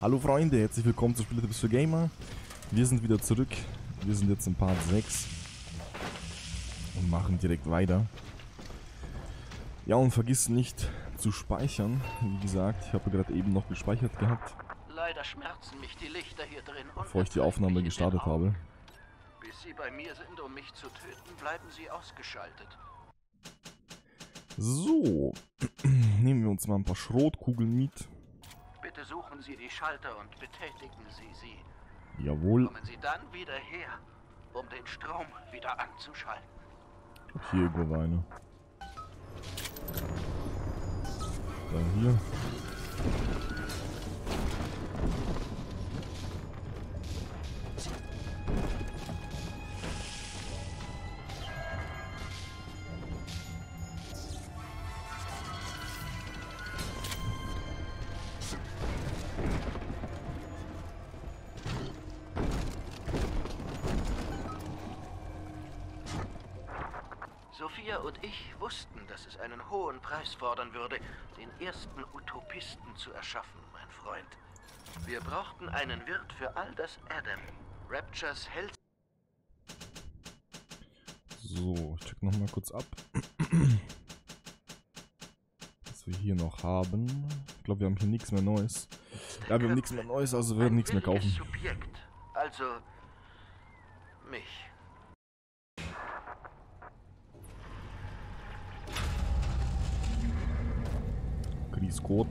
Hallo Freunde, herzlich willkommen zu Spieletipps für Gamer. Wir sind wieder zurück. Wir sind jetzt in Part 6 und machen direkt weiter. Ja, und vergiss nicht zu speichern. Wie gesagt, ich habe gerade eben noch gespeichert gehabt, Leider schmerzen mich die Lichter hier drin. bevor ich die Aufnahme gestartet habe. Bis Sie bei mir sind, um mich zu töten, bleiben Sie ausgeschaltet. So, nehmen wir uns mal ein paar Schrotkugeln mit. Bitte suchen Sie die Schalter und betätigen Sie sie. Jawohl. Kommen Sie dann wieder her, um den Strom wieder anzuschalten. Hier irgendwo war eine. Dann hier. Sophia und ich wussten, dass es einen hohen Preis fordern würde, den ersten Utopisten zu erschaffen, mein Freund. Wir brauchten einen Wirt für all das Adam. Raptures Held. So, ich check nochmal kurz ab. Was wir hier noch haben. Ich glaube, wir haben hier nichts mehr Neues. Ja, wir haben nichts mehr Neues, also wir werden nichts mehr kaufen. Subjekt. Also mich. Chris Code.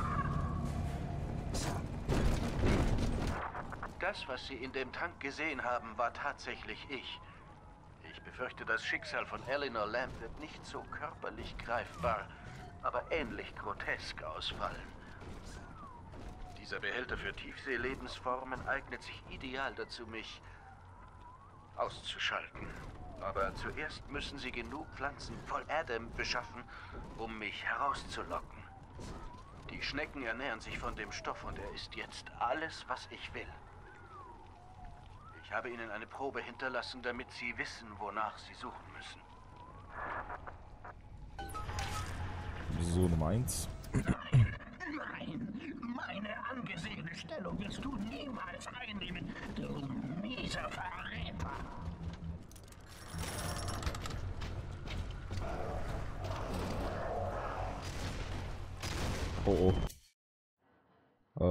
Das, was Sie in dem Tank gesehen haben, war tatsächlich ich. Ich befürchte, das Schicksal von Eleanor Lamb wird nicht so körperlich greifbar, aber ähnlich grotesk ausfallen. Dieser Behälter für Tiefseelebensformen eignet sich ideal dazu, mich auszuschalten. Aber zuerst müssen Sie genug Pflanzen voll Adam beschaffen, um mich herauszulocken. Die Schnecken ernähren sich von dem Stoff und er ist jetzt alles, was ich will. Ich habe Ihnen eine Probe hinterlassen, damit Sie wissen, wonach Sie suchen müssen. So, Nummer 1. Nein, meine angesehene Stellung wirst du niemals einnehmen, du mieser Verräter. Oh oh.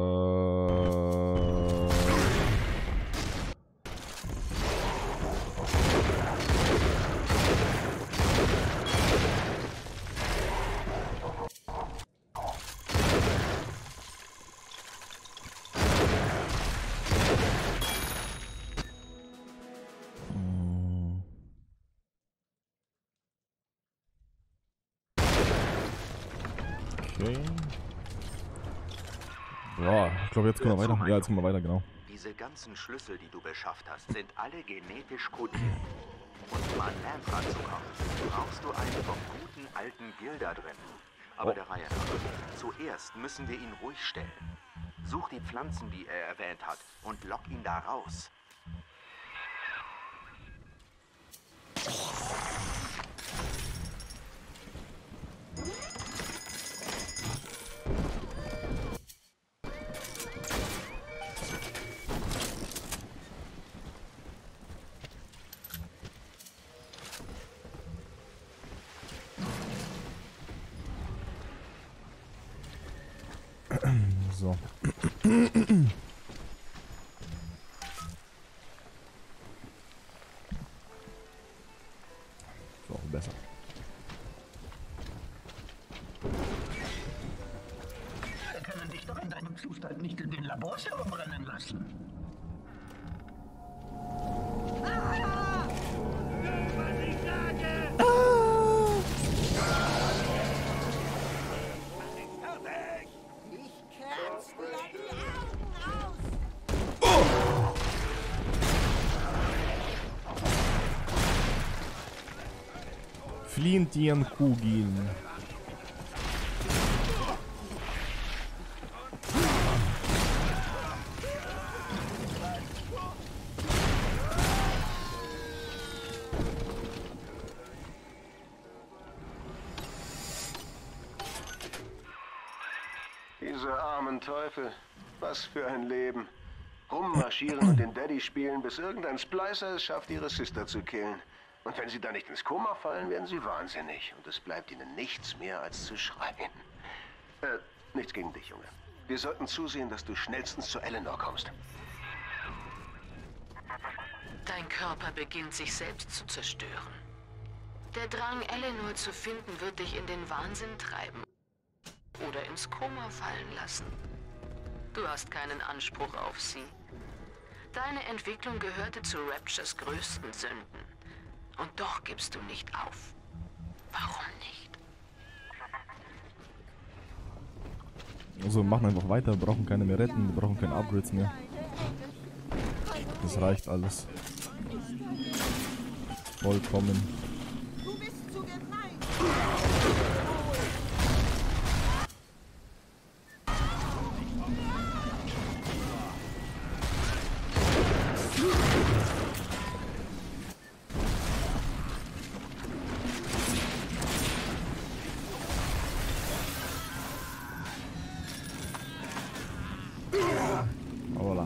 Okay. Ja, ich glaube, jetzt können wir weiter. Ja, jetzt können wir weiter, genau. Diese ganzen Schlüssel, die du beschafft hast, sind alle genetisch kodiert. Und um an Lamp ranzukommen, brauchst du einen vom guten alten Gilda drin. Aber der Reihe nach. Zuerst müssen wir ihn ruhig stellen. Such die Pflanzen, die er erwähnt hat, und lock ihn da raus. So. So, besser. Wir können dich doch in deinem Zustand nicht in den Labors herumrennen lassen. Flintienkugeln. Diese armen Teufel. Was für ein Leben. Rummarschieren und den Daddy spielen, bis irgendein Splicer es schafft, ihre Sister zu killen. Und wenn sie dann nicht ins Koma fallen, werden sie wahnsinnig. Und es bleibt ihnen nichts mehr, als zu schreien. Nichts gegen dich, Junge. Wir sollten zusehen, dass du schnellstens zu Eleanor kommst. Dein Körper beginnt sich selbst zu zerstören. Der Drang, Eleanor zu finden, wird dich in den Wahnsinn treiben oder ins Koma fallen lassen. Du hast keinen Anspruch auf sie. Deine Entwicklung gehörte zu Raptures größten Sünden. Und doch gibst du nicht auf. Warum nicht? Also wir machen einfach weiter, wir brauchen keine mehr retten, wir brauchen keine Upgrades mehr. Das reicht alles. Vollkommen. Du bist zu gemein. Voilà.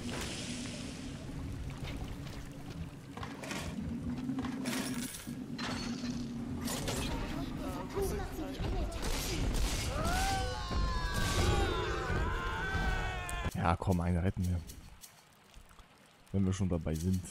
Ja, komm, einen retten wir. Wenn wir schon dabei sind.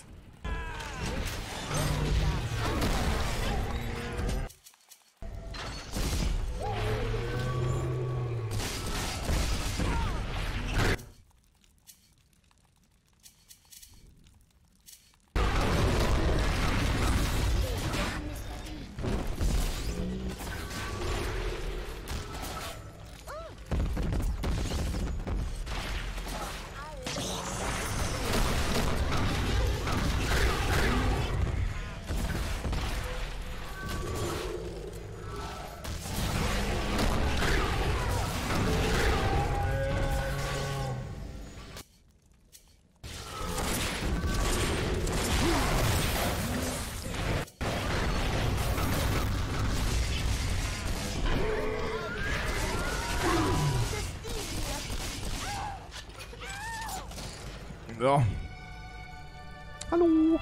Ja. Hallo.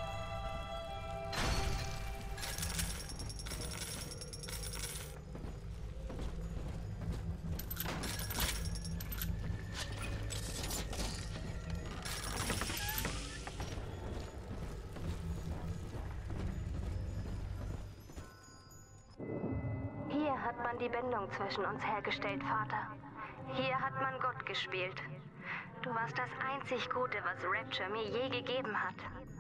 Hier hat man die Bindung zwischen uns hergestellt, Vater. Hier hat man Gott gespielt. Du warst das einzig Gute, was Rapture mir je gegeben hat.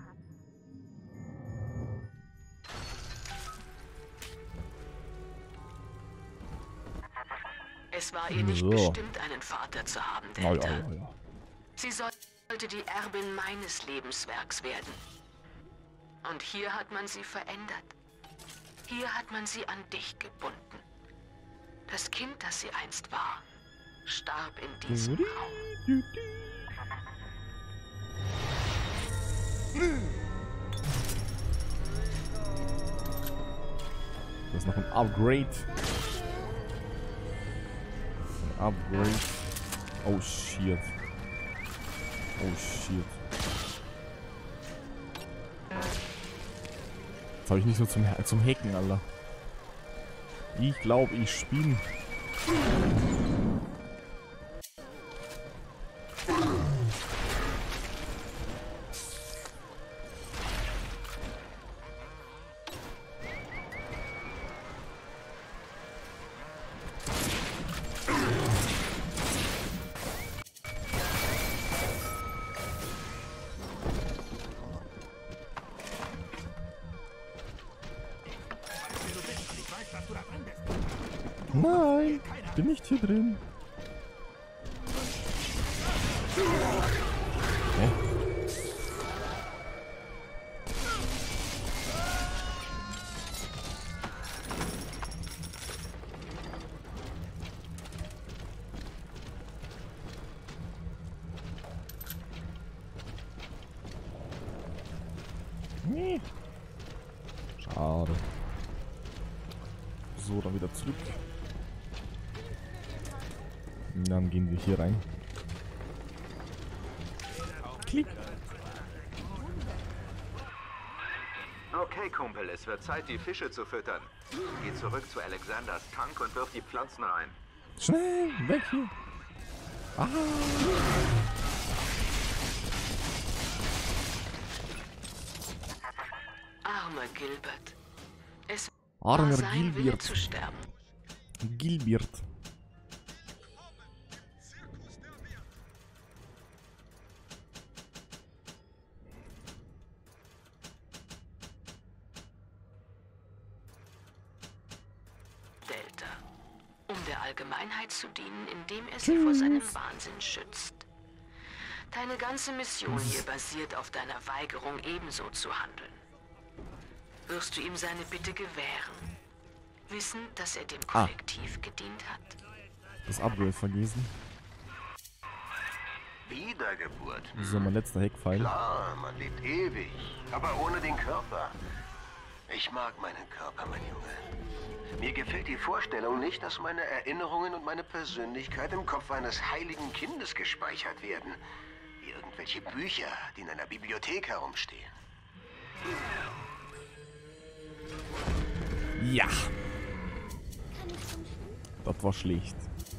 Es war ihr nicht So. bestimmt, einen Vater zu haben, Ja, Delta. ja. Sie sollte die Erbin meines Lebenswerks werden. Und hier hat man sie verändert. Hier hat man sie an dich gebunden. Das Kind, das sie einst war, starb in diesem Raum. Das ist noch ein Upgrade. Ein Upgrade. Oh shit. Oh shit. Jetzt habe ich nicht so zum Hacken, Alter. Ich glaube, ich spiele. Nein, ich bin nicht hier drin. Hä? Nee. Schade. So, dann wieder zurück. Und dann gehen wir hier rein. Klick. Okay, Kumpel, es wird Zeit, die Fische zu füttern. Geh zurück zu Alexanders Tank und wirf die Pflanzen rein. Schnell, weg hier. Ah. Armer Gilbert. Es Armer war sein Wille Gilbert. zu sterben. Gilbert. Delta. Um der Allgemeinheit zu dienen, indem er sie vor seinem Wahnsinn schützt. Deine ganze Mission hier basiert auf deiner Weigerung, ebenso zu handeln. Wirst du ihm seine Bitte gewähren? Wissen, dass er dem Kollektiv gedient hat? Das Upgrade vergessen. Wiedergeburt. So, mein letzter Heckpfeil. Klar, man lebt ewig, aber ohne den Körper. Ich mag meinen Körper, mein Junge. Mir gefällt die Vorstellung nicht, dass meine Erinnerungen und meine Persönlichkeit im Kopf eines heiligen Kindes gespeichert werden. Wie irgendwelche Bücher, die in einer Bibliothek herumstehen. Ja. Das war schlecht.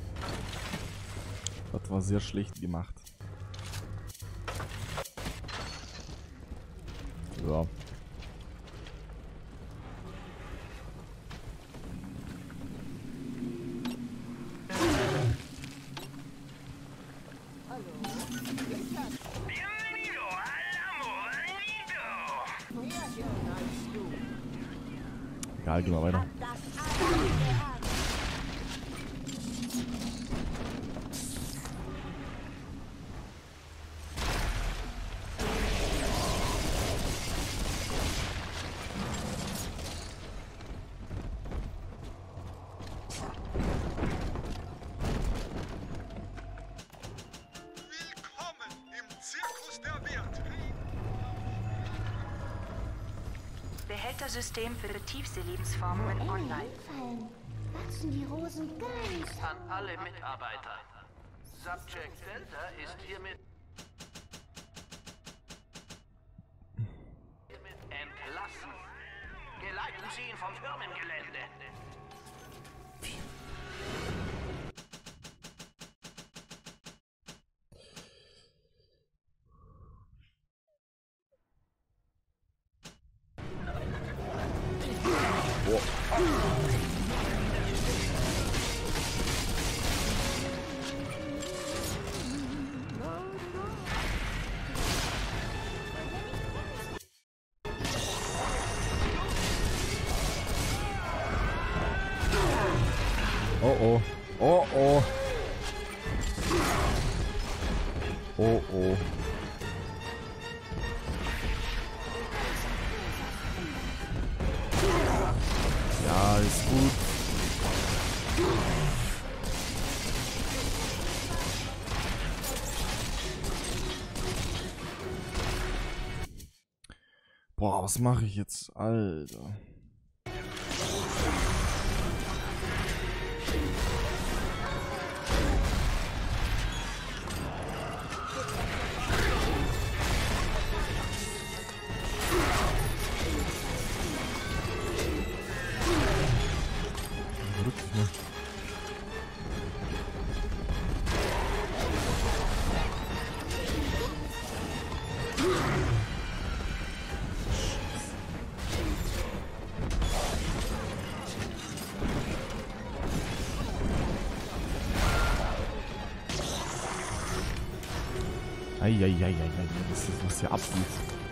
Das war sehr schlecht gemacht. So. Egal, gehen wir weiter. Behältersystem für Tiefseelebensformen online. Wachsen die Rosen ganz. An alle Mitarbeiter. Subject Delta ist hiermit entlassen. Geleiten Sie ihn vom Firmengelände. Oh oh. Oh oh. Oh oh. Ja, ist gut. Boah, was mache ich jetzt, Alter? Eieieiei, das ist was hier abgeht.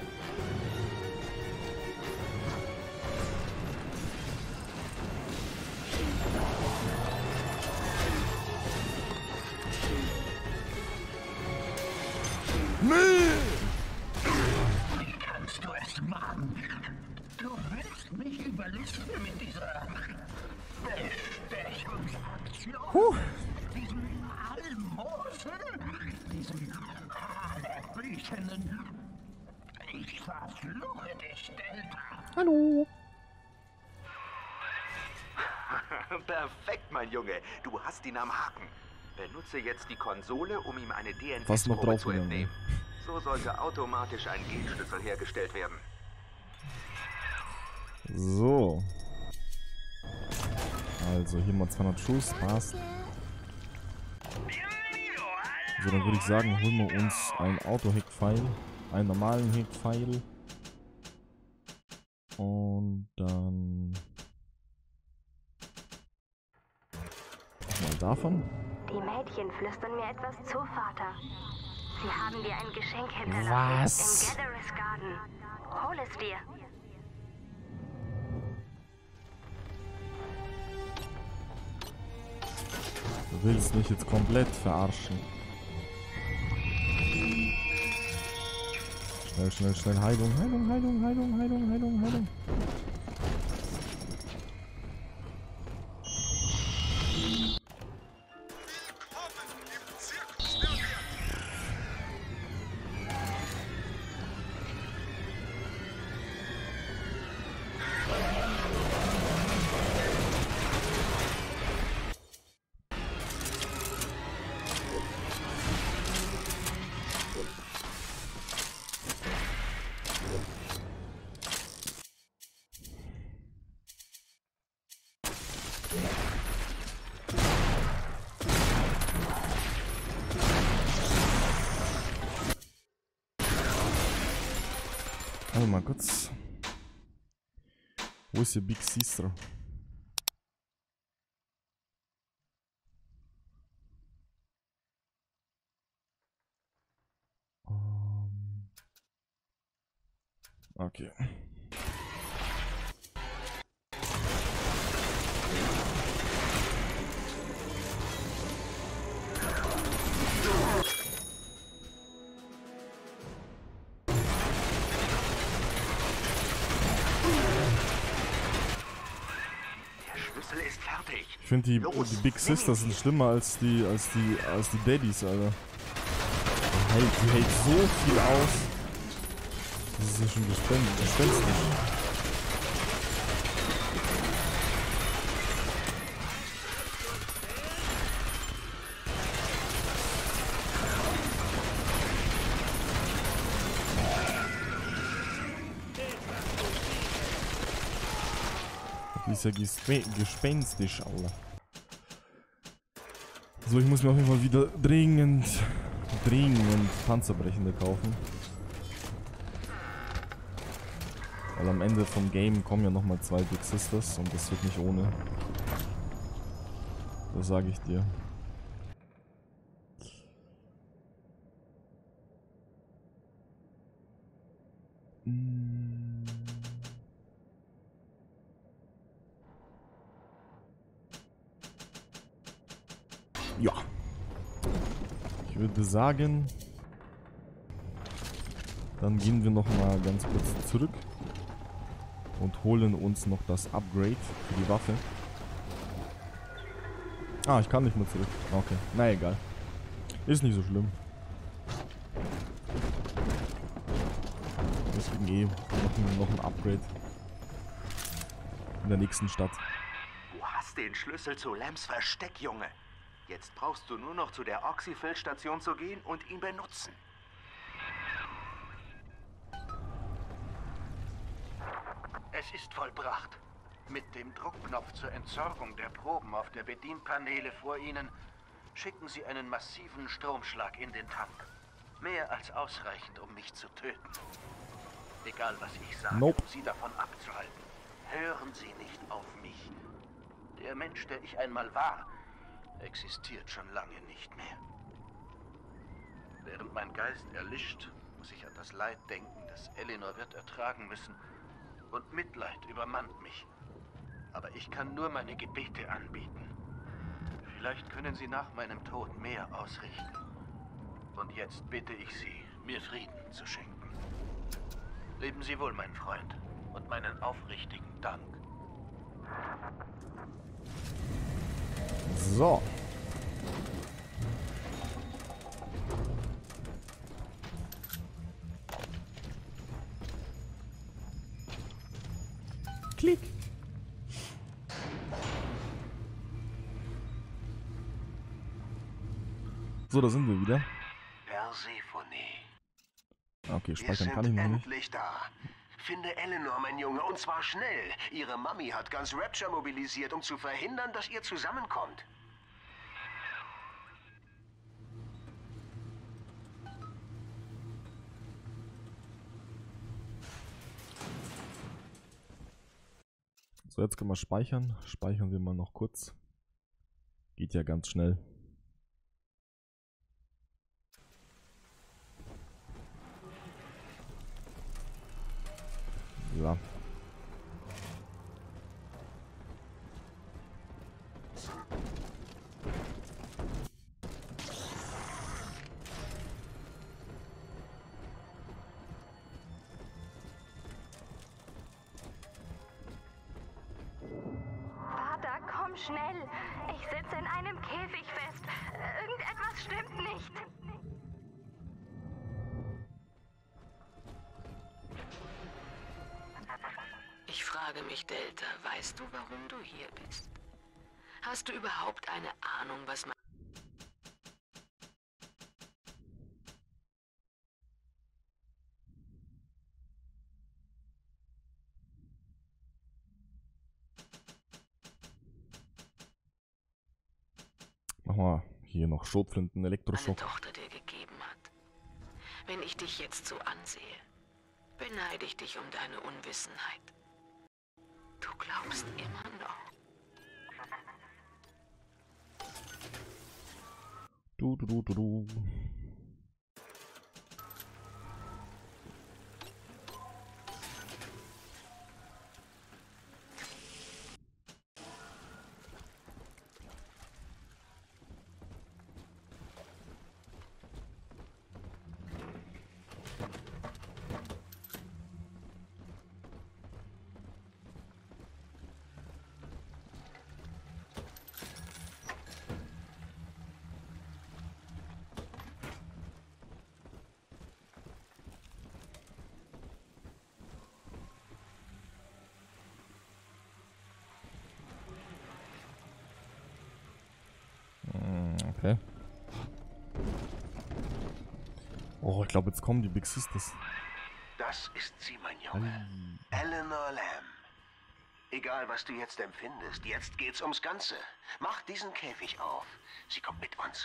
Wie kannst du es machen? Du willst mich überlisten mit dieser Bestechungsaktion? Diesen Almosen? Diesen Hanebüchenen? Ich verfluche dich, Delta. Hallo. Perfekt, mein Junge. Du hast ihn am Haken. Benutze jetzt die Konsole, um ihm eine Was noch DNS-Probe drauf zu entnehmen. So sollte automatisch ein G-Schlüssel hergestellt werden. So. Also hier mal 200 Schuss, passt. So, dann würde ich sagen, holen wir uns einen Auto-Heck-Pfeil, einen normalen Heck-Pfeil. Und dann... mal davon. Die Mädchen flüstern mir etwas zu, Vater. Sie haben dir ein Geschenk hinterlassen. Was? Im Gatherers Garden. Hol es dir. Du willst mich jetzt komplett verarschen. Schnell, schnell, schnell. Heilung, Heilung, Heilung, Heilung, Heilung, Heilung, Heilung. Warte mal kurz. Wo ist der Big Sister? Okay. Ist fertig. Ich finde die Big Sisters sind schlimmer als die Daddies, Alter. Die hält so viel aus. Das ist ja schon gespenstisch. Die ist ja gespenstisch, Alter. So, ich muss mir auf jeden Fall wieder dringend Panzerbrechende kaufen. Weil am Ende vom Game kommen ja nochmal 2 Big Sisters und das wird nicht ohne. Das sage ich dir. Ja. Ich würde sagen, dann gehen wir noch mal ganz kurz zurück und holen uns noch das Upgrade für die Waffe. Ah, ich kann nicht mehr zurück. Okay, na egal. Ist nicht so schlimm. Deswegen noch ein Upgrade in der nächsten Stadt. Du hast den Schlüssel zu Lambs Versteck, Junge. Jetzt brauchst du nur noch zu der Oxyfill-Station zu gehen und ihn benutzen. Es ist vollbracht. Mit dem Druckknopf zur Entsorgung der Proben auf der Bedienpaneele vor Ihnen schicken Sie einen massiven Stromschlag in den Tank. Mehr als ausreichend, um mich zu töten. Egal, was ich sage, Nope. um Sie davon abzuhalten. Hören Sie nicht auf mich. Der Mensch, der ich einmal war, existiert schon lange nicht mehr. Während mein Geist erlischt, muss ich an das Leid denken, das Eleanor wird ertragen müssen. Und Mitleid übermannt mich. Aber ich kann nur meine Gebete anbieten. Vielleicht können Sie nach meinem Tod mehr ausrichten. Und jetzt bitte ich Sie, mir Frieden zu schenken. Leben Sie wohl, mein Freund, und meinen aufrichtigen Dank. So. Klick. So, da sind wir wieder. Persephone. Okay, Wir speichern kann sind ich noch nicht. endlich da. Finde Eleanor, mein Junge, und zwar schnell. Ihre Mami hat ganz Rapture mobilisiert, um zu verhindern, dass ihr zusammenkommt. So, jetzt können wir speichern. Speichern wir mal noch kurz. Geht ja ganz schnell. Ja. Vater, komm schnell. Ich sitze in einem Käfig fest. Irgendetwas stimmt nicht. Ich frage mich, Delta, weißt du, warum du hier bist? Hast du überhaupt eine Ahnung, was man... Machen wir hier noch Schrotflinten, meine Elektroschock. Tochter dir gegeben hat. Wenn ich dich jetzt so ansehe, beneide ich dich um deine Unwissenheit. Du glaubst immer noch. Du. Okay. Oh, ich glaube, jetzt kommen die Big Sisters. Das ist sie, mein Junge. Eleanor Lamb. Egal, was du jetzt empfindest, jetzt geht's ums Ganze. Mach diesen Käfig auf. Sie kommt mit uns.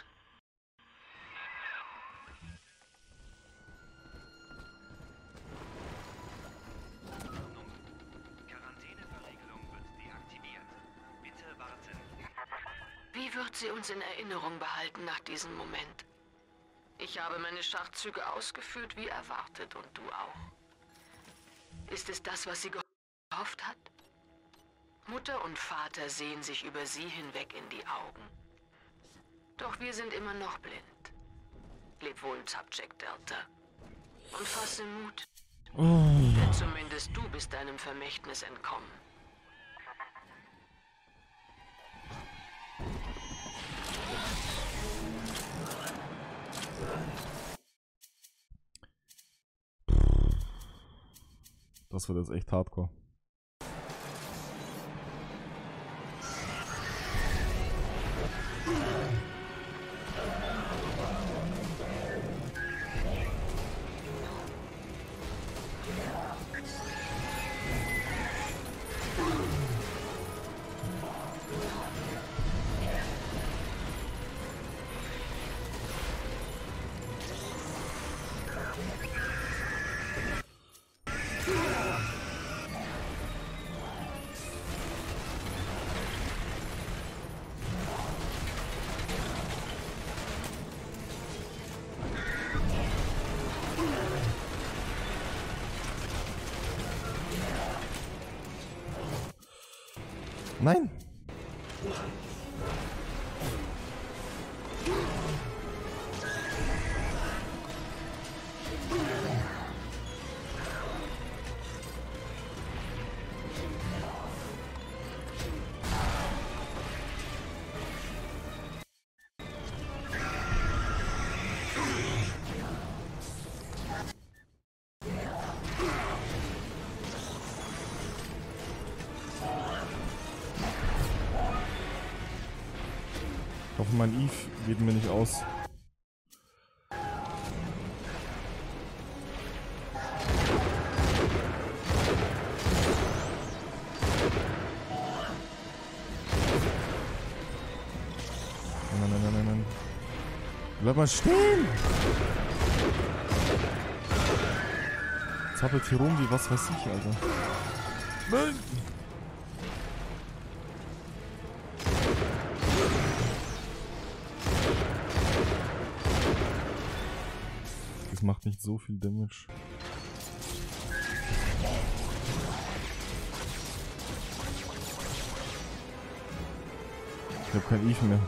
Quarantäneverriegelung wird deaktiviert. Bitte warten. Wie wird sie uns in Erinnerung behalten nach diesem Moment? Ich habe meine Schachzüge ausgeführt wie erwartet und du auch. Ist es das, was sie gehofft hat? Mutter und Vater sehen sich über sie hinweg in die Augen. Doch wir sind immer noch blind. Leb wohl, Subject Delta. Und fasse Mut. Denn zumindest du bist deinem Vermächtnis entkommen. Das wird jetzt echt hardcore. Nein! Ich hoffe, mein Eve geht mir nicht aus. Bleib mal stehen! Zappelt hier rum wie was weiß ich, Alter. Nein! Das macht nicht so viel Damage. Ich hab kein Eve mehr.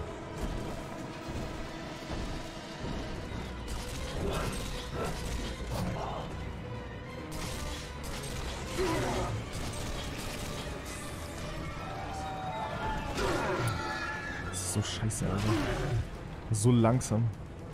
Das ist so scheiße, Alter. So langsam.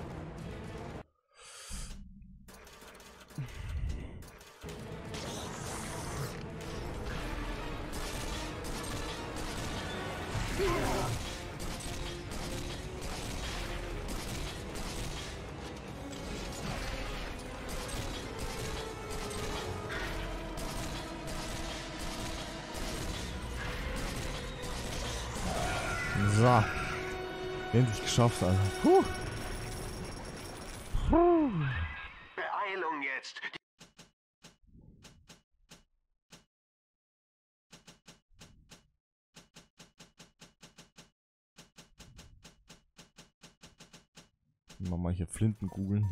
So. Endlich geschafft, Alter. Puh. Puh. Beeilung jetzt! Mal hier Flinten googeln.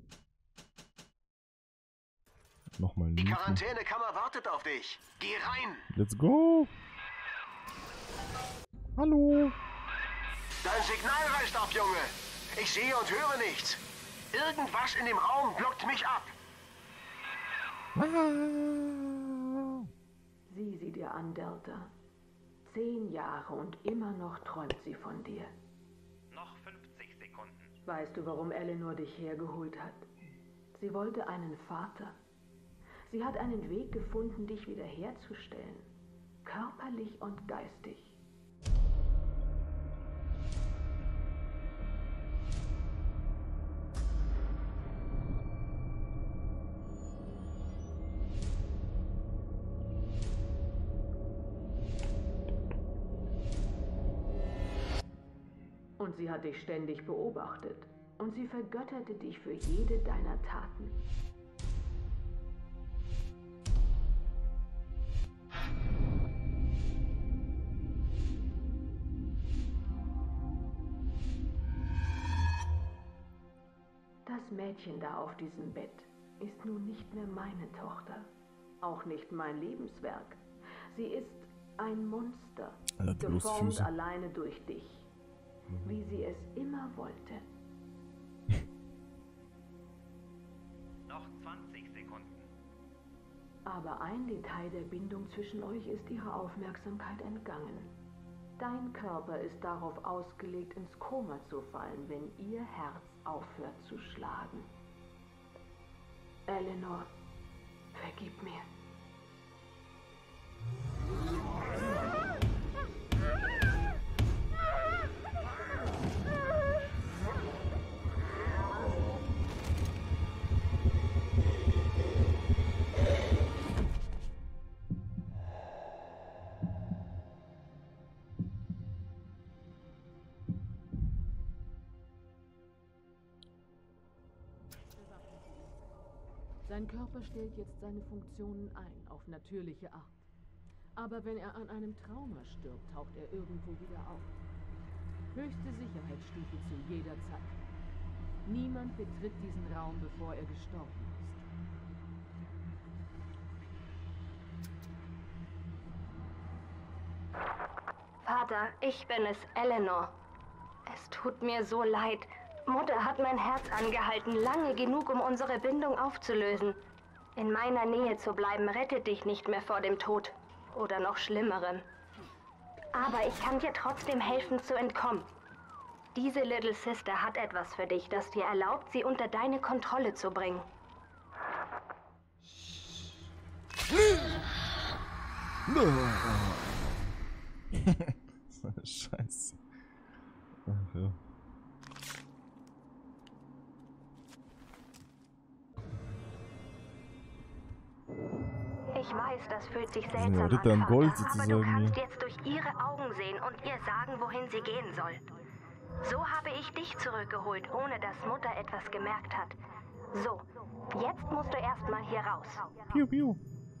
Nochmal Die looten. Quarantänekammer wartet auf dich. Geh rein! Let's go! Hallo! Dein Signal reißt ab, Junge! Ich sehe und höre nichts. Irgendwas in dem Raum blockt mich ab. Sieh sie dir an, Delta. 10 Jahre und immer noch träumt sie von dir. Noch 50 Sekunden. Weißt du, warum Eleanor dich hergeholt hat? Sie wollte einen Vater. Sie hat einen Weg gefunden, dich wiederherzustellen. Körperlich und geistig. Und sie hat dich ständig beobachtet. Und sie vergötterte dich für jede deiner Taten. Das Mädchen da auf diesem Bett ist nun nicht mehr meine Tochter. Auch nicht mein Lebenswerk. Sie ist ein Monster, geformt alleine durch dich. Wie sie es immer wollte. Noch 20 Sekunden. Aber ein Detail der Bindung zwischen euch ist ihrer Aufmerksamkeit entgangen. Dein Körper ist darauf ausgelegt, ins Koma zu fallen, wenn ihr Herz aufhört zu schlagen. Eleanor, vergib mir. Sein Körper stellt jetzt seine Funktionen ein, auf natürliche Art. Aber wenn er an einem Trauma stirbt, taucht er irgendwo wieder auf. Höchste Sicherheitsstufe zu jeder Zeit. Niemand betritt diesen Raum, bevor er gestorben ist. Vater, ich bin es, Eleanor. Es tut mir so leid. Mutter hat mein Herz angehalten, lange genug, um unsere Bindung aufzulösen. In meiner Nähe zu bleiben, rettet dich nicht mehr vor dem Tod. Oder noch Schlimmerem. Aber ich kann dir trotzdem helfen, zu entkommen. Diese Little Sister hat etwas für dich, das dir erlaubt, sie unter deine Kontrolle zu bringen. Scheiße. Ach ja. Ich weiß, das fühlt sich seltsam an, Gold, aber du kannst jetzt durch ihre Augen sehen und ihr sagen, wohin sie gehen soll. So habe ich dich zurückgeholt, ohne dass Mutter etwas gemerkt hat. So, jetzt musst du erstmal hier raus. Piu, piu.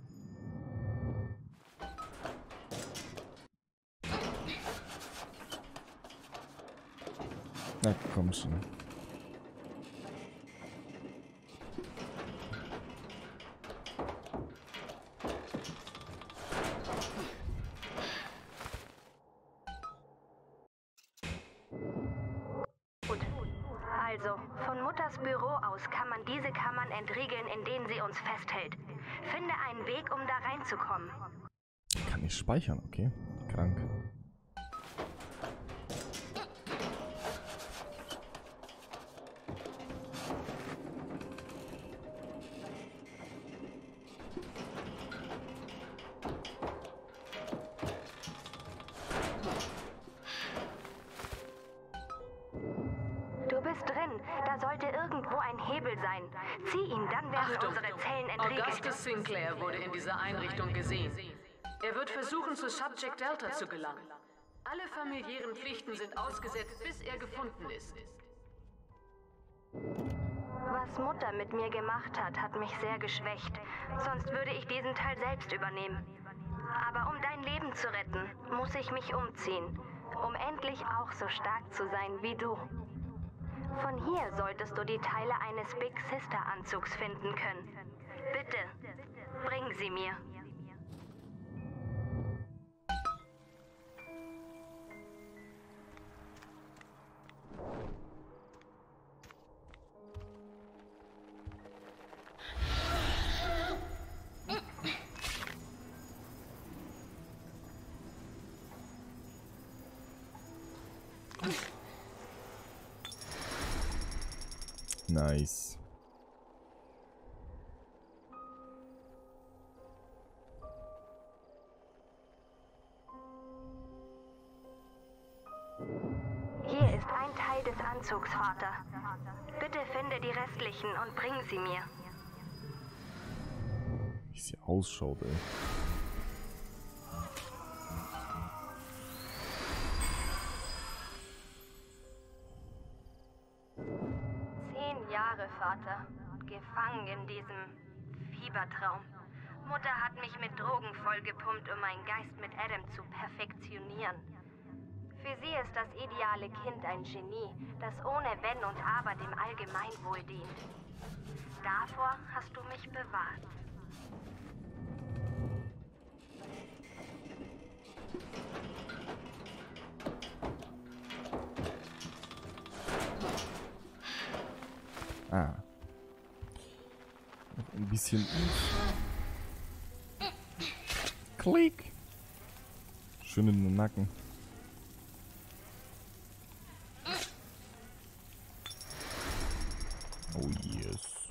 Na komm schon. Gut. Also, von Mutters Büro aus kann man diese Kammern entriegeln, in denen sie uns festhält. Finde einen Weg, um da reinzukommen. Kann ich speichern, okay. Krank. Du bist drin. Da sollte irgendwo ein Hebel sein. Zieh ihn, dann werden unsere Zellen entriegelt. Augustus Sinclair wurde in dieser Einrichtung gesehen. Er wird versuchen, zu Subject Delta zu gelangen. Alle familiären Pflichten sind ausgesetzt, bis er gefunden ist. Was Mutter mit mir gemacht hat, hat mich sehr geschwächt. Sonst würde ich diesen Teil selbst übernehmen. Aber um dein Leben zu retten, muss ich mich umziehen. Um endlich auch so stark zu sein wie du. Von hier solltest du die Teile eines Big Sister Anzugs finden können. Bitte, bring sie mir. Nice. Hier ist ein Teil des Anzugs, Vater. Bitte finde die restlichen und bring sie mir. Wie sie ausschaut, ey. Jahre, Vater. Gefangen in diesem Fiebertraum. Mutter hat mich mit Drogen vollgepumpt, um meinen Geist mit Adam zu perfektionieren. Für sie ist das ideale Kind ein Genie, das ohne Wenn und Aber dem Allgemeinwohl dient. Davor hast du mich bewahrt. Ah. Noch ein bisschen. Klick. Schön in den Nacken. Oh yes.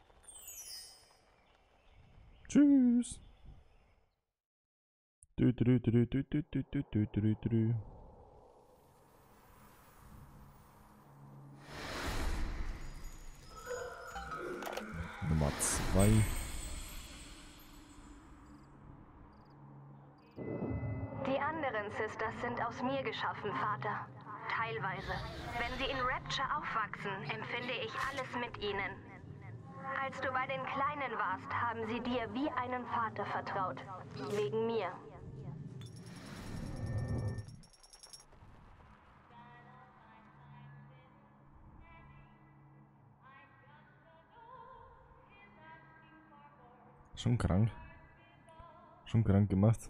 Tschüss. Nummer 2. Die anderen Sisters sind aus mir geschaffen, Vater. Teilweise. Wenn sie in Rapture aufwachsen, empfinde ich alles mit ihnen. Als du bei den Kleinen warst, haben sie dir wie einen Vater vertraut. Wegen mir. Schon krank. Schon krank gemacht.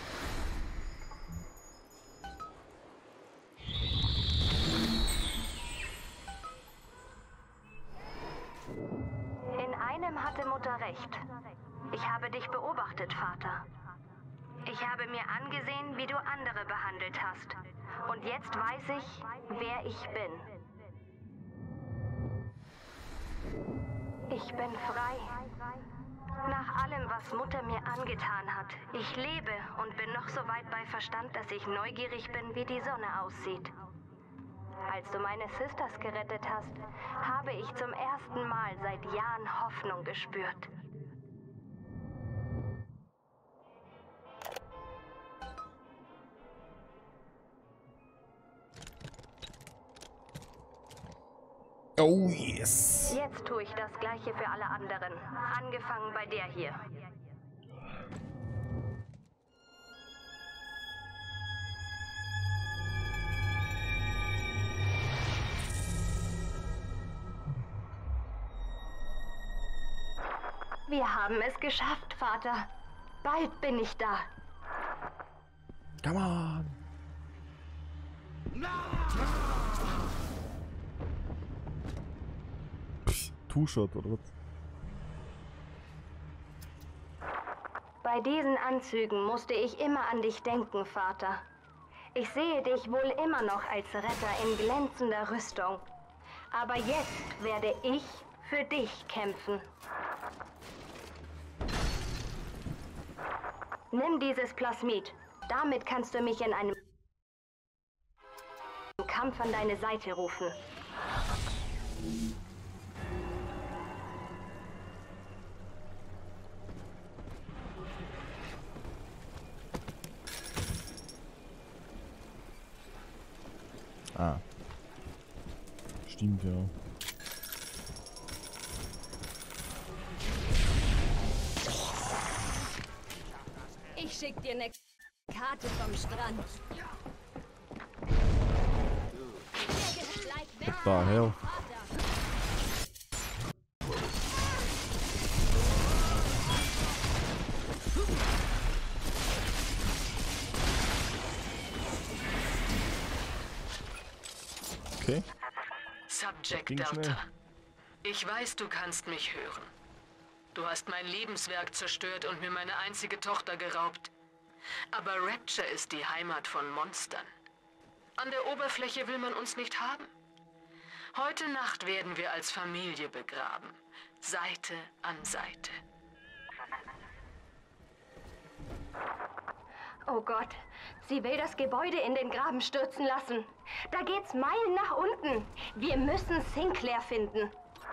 In einem hatte Mutter recht. Ich habe dich beobachtet, Vater. Ich habe mir angesehen, wie du andere behandelt hast. Und jetzt weiß ich, wer ich bin. Ich bin frei. Nach allem, was Mutter mir angetan hat. Ich lebe und bin noch so weit bei Verstand, dass ich neugierig bin, wie die Sonne aussieht. Als du meine Sisters gerettet hast, habe ich zum ersten Mal seit Jahren Hoffnung gespürt. Oh yes. Jetzt tue ich das Gleiche für alle anderen. Angefangen bei der hier. Wir haben es geschafft, Vater. Bald bin ich da. Come on. Two-Shot oder was? Bei diesen Anzügen musste ich immer an dich denken, Vater. Ich sehe dich wohl immer noch als Retter in glänzender Rüstung. Aber jetzt werde ich für dich kämpfen. Nimm dieses Plasmid. Damit kannst du mich in einem Kampf an deine Seite rufen. Ah. Stimmt, ja. Ich schick dir eine Karte vom Strand. Daher. Okay. Subject Ging Delta. schnell. Ich weiß, du kannst mich hören. Du hast mein Lebenswerk zerstört und mir meine einzige Tochter geraubt. Aber Rapture ist die Heimat von Monstern. An der Oberfläche will man uns nicht haben. Heute Nacht werden wir als Familie begraben. Seite an Seite. Oh Gott, sie will das Gebäude in den Graben stürzen lassen. Da geht's Meilen nach unten. Wir müssen Sinclair finden.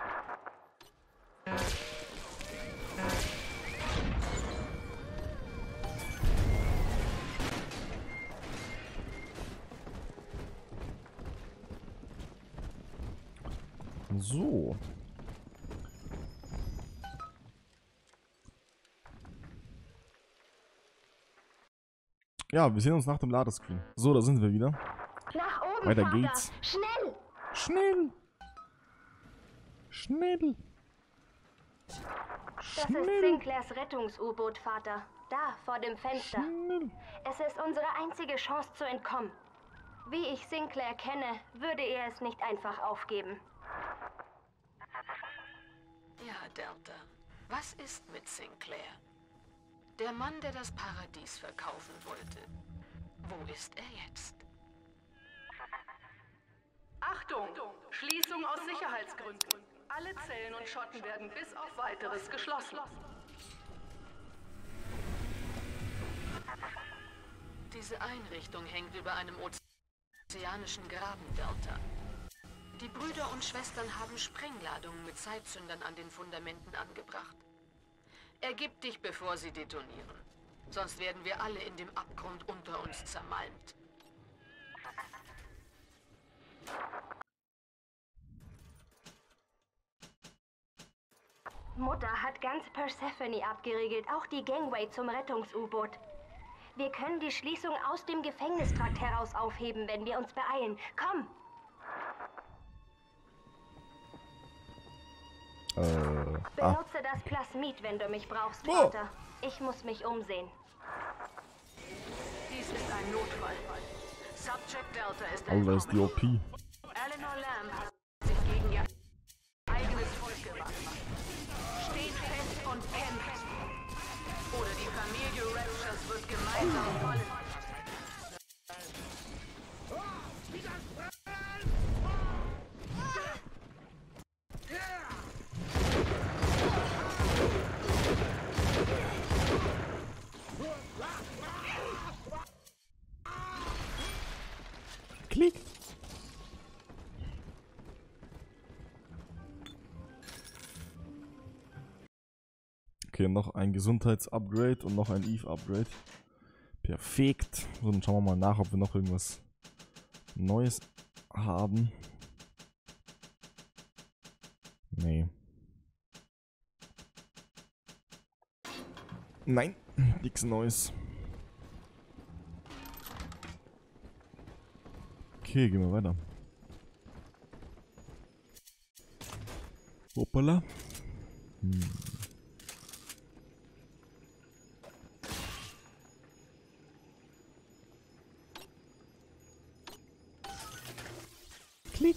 So. Ja, wir sehen uns nach dem Ladescreen. So, da sind wir wieder. Nach oben, Weiter Vater. geht's. Schnell! Schnell! Schnell! Das ist Sinclairs Rettungs-U-Boot, Vater. Da, vor dem Fenster. Schnell. Es ist unsere einzige Chance zu entkommen. Wie ich Sinclair kenne, würde er es nicht einfach aufgeben. Ja, Delta. Was ist mit Sinclair? Der Mann, der das Paradies verkaufen wollte. Wo ist er jetzt? Achtung! Schließung aus Sicherheitsgründen. Alle Zellen und Schotten werden bis auf Weiteres geschlossen. Diese Einrichtung hängt über einem ozeanischen Graben, Delta. Die Brüder und Schwestern haben Sprengladungen mit Zeitzündern an den Fundamenten angebracht. Ergib dich, bevor sie detonieren. Sonst werden wir alle in dem Abgrund unter uns zermalmt. Mutter hat ganz Persephone abgeriegelt, auch die Gangway zum Rettungs-U-Boot. Wir können die Schließung aus dem Gefängnistrakt heraus aufheben, wenn wir uns beeilen. Komm! Benutze das Plasmid, wenn du mich brauchst, Vater. Ich muss mich umsehen. Dies ist ein Notfall. Subject Delta ist Oh, da ist die OP. Eleanor Lamb hat sich gegen ihr eigenes Volk gewandt. Steht fest und kämpft. Oder die Familie Raptures wird gemeinsam fallen. Klick. Okay, noch ein Gesundheits-Upgrade und noch ein Eve-Upgrade. Perfekt. So, dann schauen wir mal nach, ob wir noch irgendwas Neues haben. Nee. Nein, nichts Neues. Okay, gehen wir weiter. Hoppala. Klick.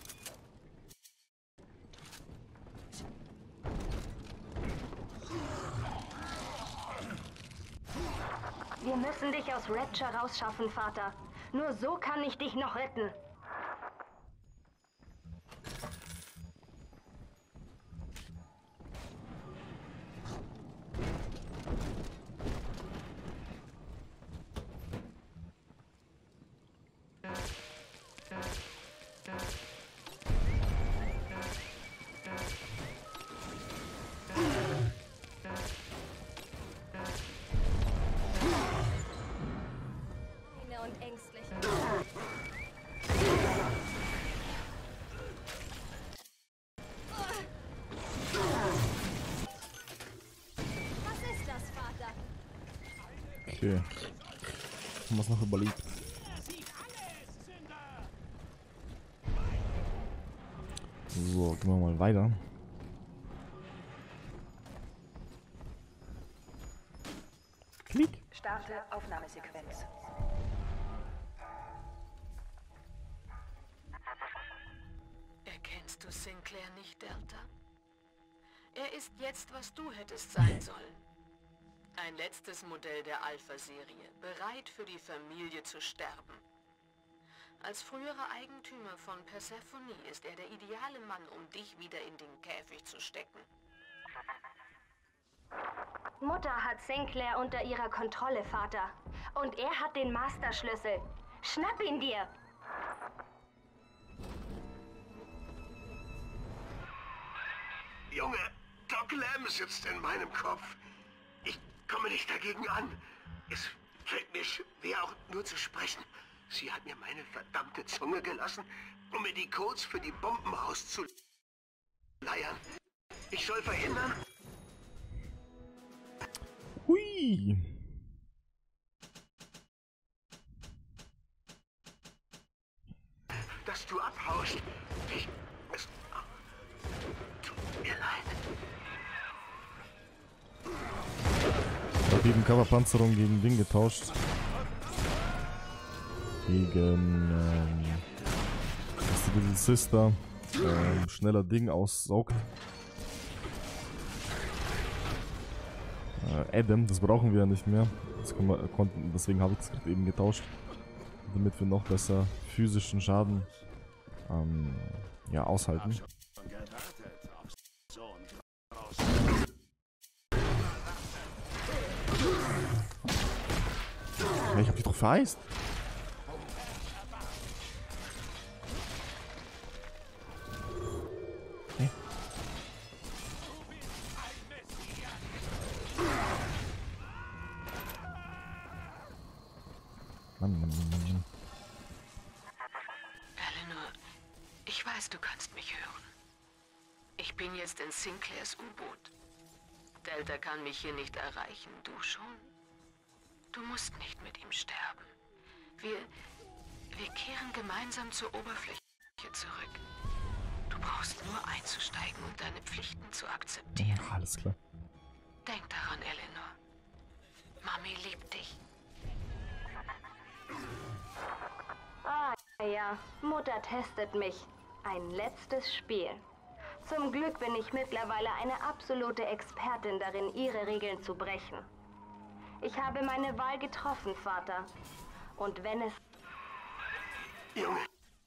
Wir müssen dich aus Rapture rausschaffen, Vater. Nur so kann ich dich noch retten. Und ängstlich. Was ist das, Vater? Okay. Haben wir es noch überlebt? So, gehen wir mal weiter. Klick. Starte Aufnahmesequenz. Erkennst du Sinclair nicht, Delta? Er ist jetzt, was du hättest sein sollen. Ein letztes Modell der Alpha-Serie, bereit für die Familie zu sterben. Als früherer Eigentümer von Persephone ist er der ideale Mann, um dich wieder in den Käfig zu stecken. Mutter hat Sinclair unter ihrer Kontrolle, Vater. Und er hat den Masterschlüssel. Schnapp ihn dir! Junge, Doc Lam sitzt in meinem Kopf. Ich komme nicht dagegen an. Es fällt mir schwer, auch nur zu sprechen. Sie hat mir meine verdammte Zunge gelassen, um mir die Codes für die Bomben rauszuleiern. Ich soll verhindern... Hui. Dass du abhaust. Es tut mir leid. Ich habe eben Coverpanzerung gegen Ding getauscht. Gegen dass die Little Sister schneller Ding aussaugt. Adam, das brauchen wir ja nicht mehr. Das deswegen habe ich das gerade eben getauscht. Damit wir noch besser physischen Schaden ja, aushalten. Ja, ich hab dich doch vereist. Okay. Mann. Eleanor, ich weiß, du kannst mich hören. Ich bin jetzt in Sinclairs U-Boot. Delta kann mich hier nicht erreichen, du schon? Du musst nicht mit ihm sterben. Wir kehren gemeinsam zur Oberfläche zurück. Du brauchst nur einzusteigen und deine Pflichten zu akzeptieren. Alles klar. Denk daran, Eleanor. Mami liebt dich. Ah ja, Mutter testet mich. Ein letztes Spiel. Zum Glück bin ich mittlerweile eine absolute Expertin darin, ihre Regeln zu brechen. Ich habe meine Wahl getroffen, Vater. Und wenn es... Junge!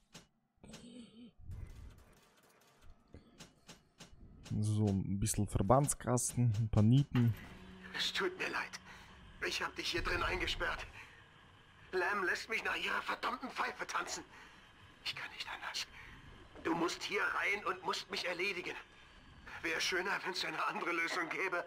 So, ein bisschen Verbandskasten, ein paar Nieten. Es tut mir leid. Ich habe dich hier drin eingesperrt. Lam lässt mich nach ihrer verdammten Pfeife tanzen. Ich kann nicht anders. Du musst hier rein und musst mich erledigen. Wäre schöner, wenn es eine andere Lösung gäbe.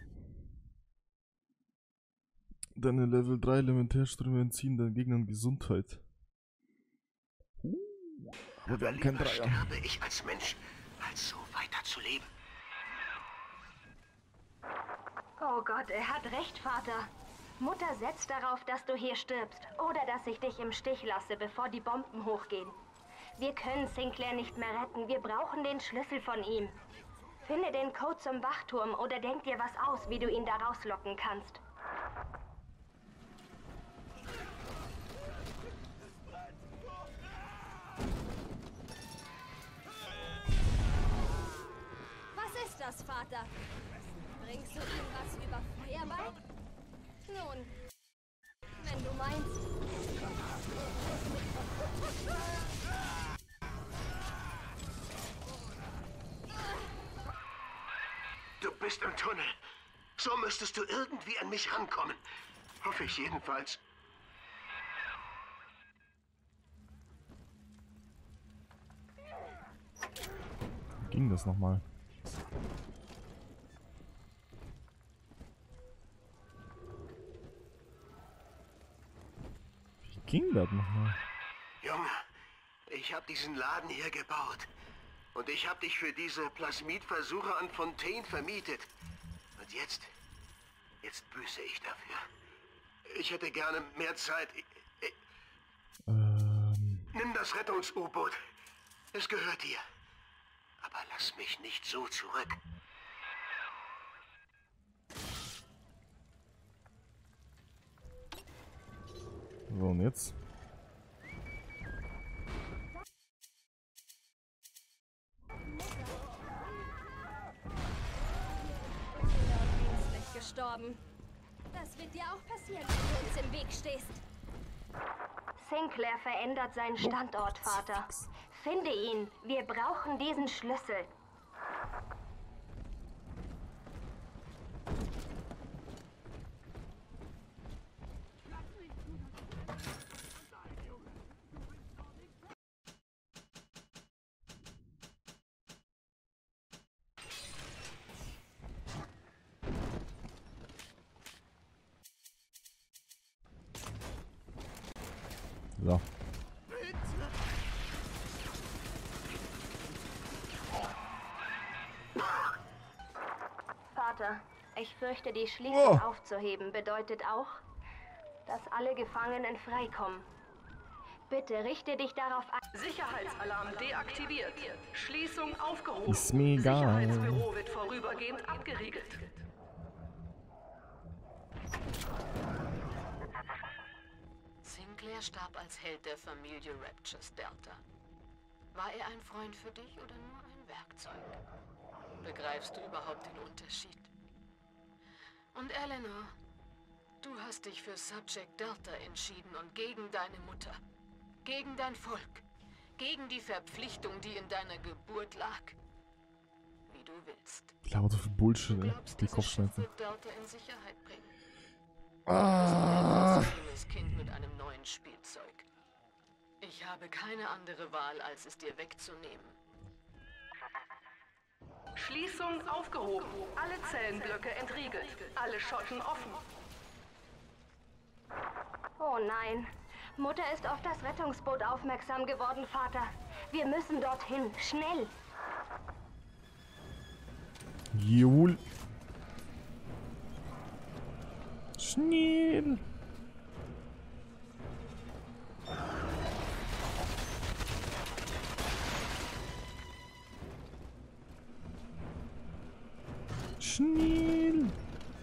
Deine Level 3 Elementärströme entziehen deinen Gegnern Gesundheit. Aber wir haben keinen Dreier. Sterbe ich als Mensch, als so weiterzuleben. Oh Gott, er hat recht, Vater. Mutter setzt darauf, dass du hier stirbst. Oder dass ich dich im Stich lasse, bevor die Bomben hochgehen. Wir können Sinclair nicht mehr retten. Wir brauchen den Schlüssel von ihm. Finde den Code zum Wachturm oder denk dir was aus, wie du ihn da rauslocken kannst. Was ist das, Vater? Bringst du ihm was über Feuer bei? Nun, wenn du meinst. Du bist im Tunnel. So müsstest du irgendwie an mich rankommen. Hoffe ich jedenfalls. Wie ging das nochmal? Wie ging das nochmal? Junge, ich habe diesen Laden hier gebaut. Und ich habe dich für diese Plasmidversuche an Fontaine vermietet. Und jetzt büße ich dafür. Ich hätte gerne mehr Zeit. Nimm das Rettungs-U-Boot. Es gehört dir. Aber lass mich nicht so zurück. So, und jetzt? Gestorben. Das wird dir auch passieren, wenn du uns im Weg stehst. Sinclair verändert seinen Standort, Vater. Finde ihn. Wir brauchen diesen Schlüssel. So. Vater, ich fürchte, die Schließung aufzuheben bedeutet auch, dass alle Gefangenen freikommen. Bitte richte dich darauf ein. Sicherheitsalarm deaktiviert. Schließung aufgehoben. Ist mir egal. Sicherheitsbüro wird vorübergehend abgeriegelt. Sinclair starb als Held der Familie Raptures Delta. War er ein Freund für dich oder nur ein Werkzeug? Begreifst du überhaupt den Unterschied? Und Eleanor, du hast dich für Subject Delta entschieden und gegen deine Mutter. Gegen dein Volk. Gegen die Verpflichtung, die in deiner Geburt lag. Wie du willst. Lauter für Bullshit, ey. Die Kopfschmerzen. Delta in Sicherheit bringen. Ah. Das Kind mit einem neuen Spielzeug. Ich habe keine andere Wahl, als es dir wegzunehmen. Schließung aufgehoben. Alle Zellenblöcke entriegelt. Alle Schotten offen. Oh nein. Mutter ist auf das Rettungsboot aufmerksam geworden, Vater. Wir müssen dorthin. Schnell. Jul. Schnell. Schnell.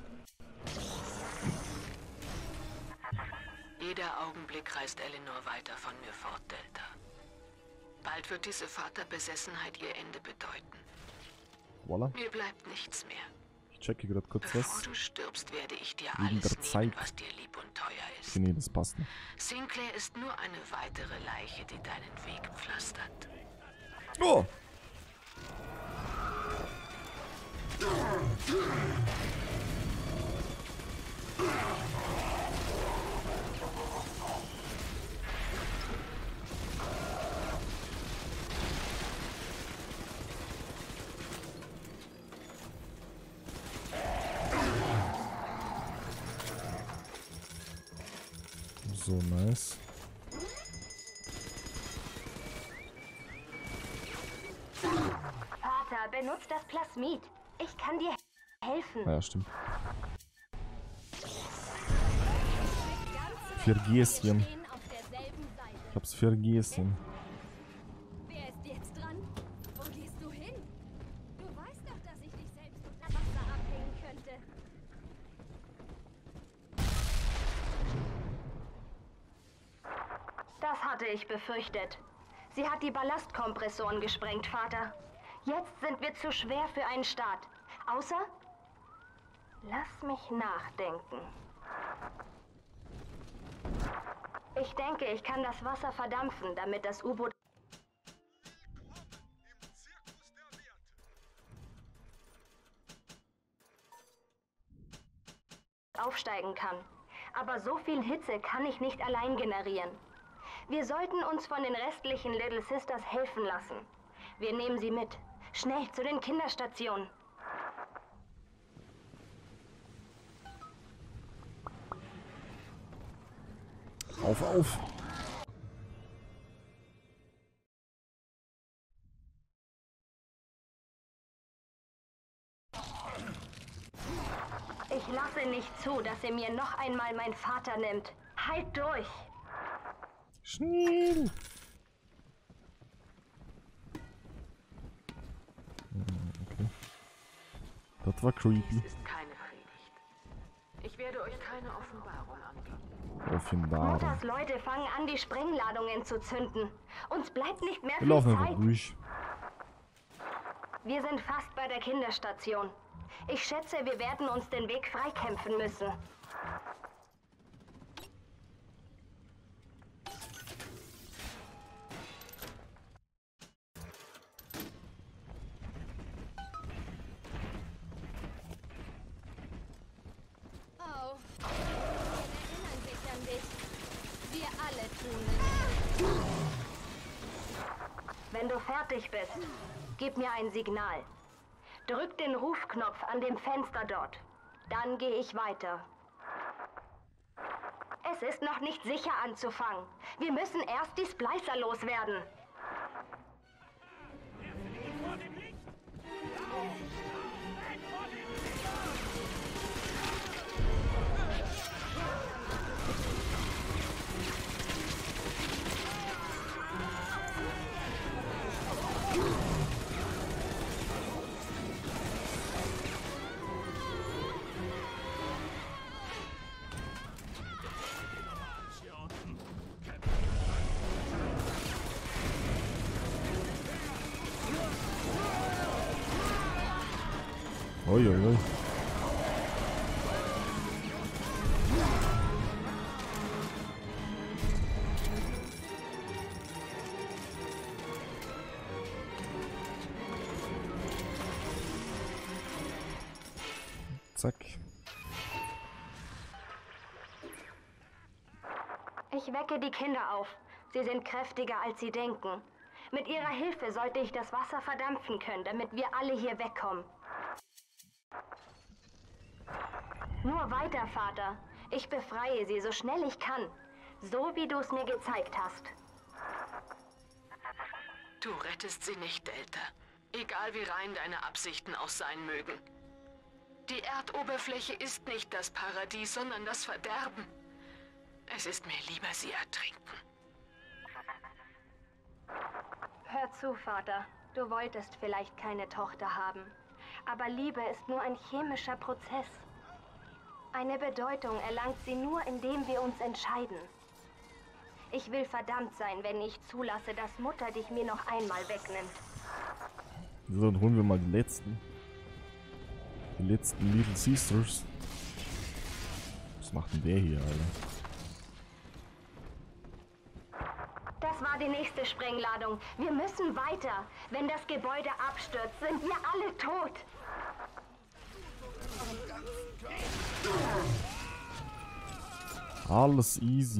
Jeder Augenblick reißt Eleanor weiter von mir fort, Delta. Bald wird diese Vaterbesessenheit ihr Ende bedeuten. Voila. Mir bleibt nichts mehr. Ich checke gerade kurz Bevor was. du stirbst, werde ich dir Wegen alles der nehmen, Zeit. was dir lieb und teuer ist. Okay, nee, das passt nicht. Sinclair ist nur eine weitere Leiche, die deinen Weg pflastert. Oh! So nice. das Plasmid. Ich kann dir helfen. Ja, stimmt. Vergessen. Ich hab's vergessen. Wer ist jetzt dran? Wo gehst du hin? Du weißt doch, dass ich dich selbst unter Wasser abhängen könnte. Das hatte ich befürchtet. Sie hat die Ballastkompressoren gesprengt, Vater. Jetzt sind wir zu schwer für einen Start. Außer... Lass mich nachdenken. Ich denke, ich kann das Wasser verdampfen, damit das U-Boot aufsteigen kann. Aber so viel Hitze kann ich nicht allein generieren. Wir sollten uns von den restlichen Little Sisters helfen lassen. Wir nehmen sie mit. Schnell zu den Kinderstationen. Auf! Ich lasse nicht zu, dass er mir noch einmal meinen Vater nimmt. Halt durch! Schnell! Okay. Das war creepy. Dies ist keine Predigt. Ich werde euch keine Offenbarung anbieten. Offenbarung. Mutters Leute fangen an, die Sprengladungen zu zünden. Uns bleibt nicht mehr Wir viel laufen einfach Zeit. ruhig. Wir sind fast bei der Kinderstation. Ich schätze, wir werden uns den Weg freikämpfen müssen. Oh, erinnern sich an dich. Wir alle tun es. Wenn du fertig bist, gib mir ein Signal. Drück den Rufknopf an dem Fenster dort. Dann gehe ich weiter. Es ist noch nicht sicher anzufangen. Wir müssen erst die Splicer loswerden. Uiuiui. Zack. Ich wecke die Kinder auf. Sie sind kräftiger, als sie denken. Mit ihrer Hilfe sollte ich das Wasser verdampfen können, damit wir alle hier wegkommen. Nur weiter, Vater. Ich befreie sie so schnell ich kann. So wie du es mir gezeigt hast. Du rettest sie nicht, Delta. Egal wie rein deine Absichten auch sein mögen. Die Erdoberfläche ist nicht das Paradies, sondern das Verderben. Es ist mir lieber, sie ertrinken. Hör zu, Vater. Du wolltest vielleicht keine Tochter haben. Aber Liebe ist nur ein chemischer Prozess. Eine Bedeutung erlangt sie nur, indem wir uns entscheiden. Ich will verdammt sein, wenn ich zulasse, dass Mutter dich mir noch einmal wegnimmt. So, dann holen wir mal die letzten. Die letzten Little Sisters. Was macht denn der hier, Alter? Das war die nächste Sprengladung. Wir müssen weiter. Wenn das Gebäude abstürzt, sind wir alle tot. Alles easy.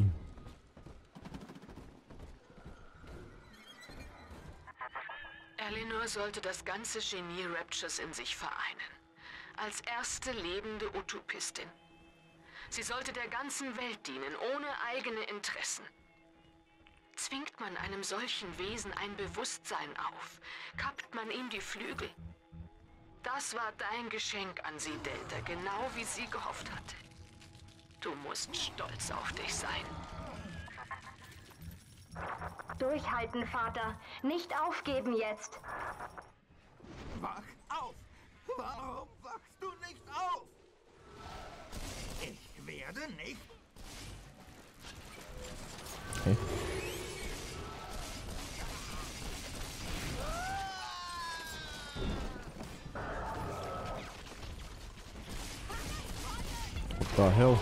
Eleanor sollte das ganze Genie Raptures in sich vereinen. Als erste lebende Utopistin. Sie sollte der ganzen Welt dienen, ohne eigene Interessen. Zwingt man einem solchen Wesen ein Bewusstsein auf, kappt man ihm die Flügel. Das war dein Geschenk an sie, Delta, genau wie sie gehofft hatte. Du musst stolz auf dich sein. Durchhalten, Vater. Nicht aufgeben jetzt. Wach auf! Warum wachst du nicht auf? Ich werde nicht. Okay. What the hell?